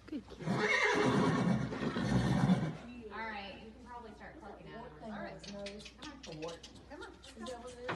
Good kid. All right, you can probably start clucking at him. All right. Come on. Come on.